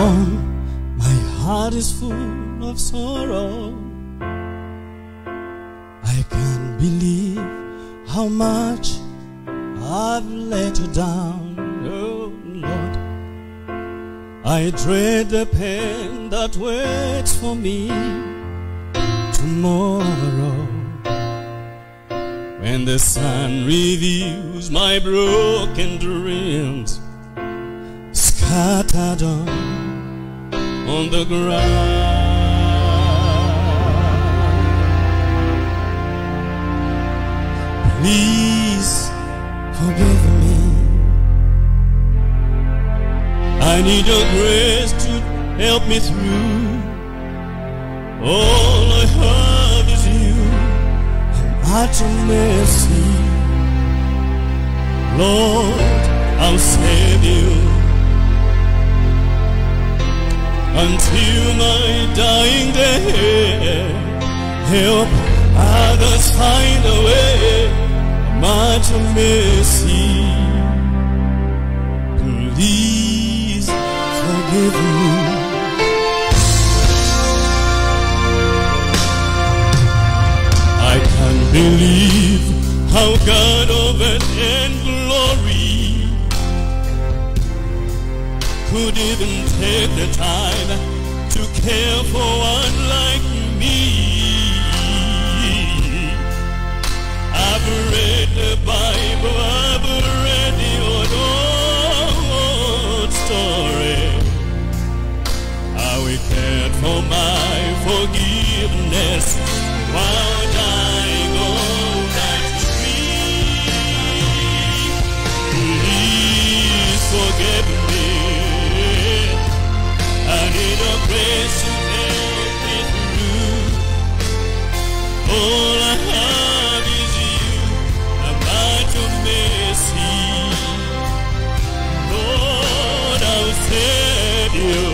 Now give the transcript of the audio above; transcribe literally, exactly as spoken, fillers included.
alone, my heart is full of sorrow. I can't believe how much I've let you down, oh Lord. I dread the pain that waits for me tomorrow, when the sun reveals my broken dreams scattered on, on the ground. Please forgive me. I need your grace to help me through. All I have is you, I'm at your mercy. Lord, I'll save you until my dying day. Help others find a way. I'm at your mercy. Please forgive me. I can't believe how God of earth and glory could even take the time to care for one like me. I've read the Bible, I've read the old story, how He cared for my forgiveness while dying on that tree. Please forgive me. I need a grace to help me through. All I have is you. I'm at your mercy. Lord, I'll save you